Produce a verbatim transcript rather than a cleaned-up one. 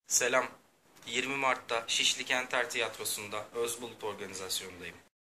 Selam. yirmi Mart'ta Şişli Kenter Tiyatrosu'nda Özbulut organizasyonundayım.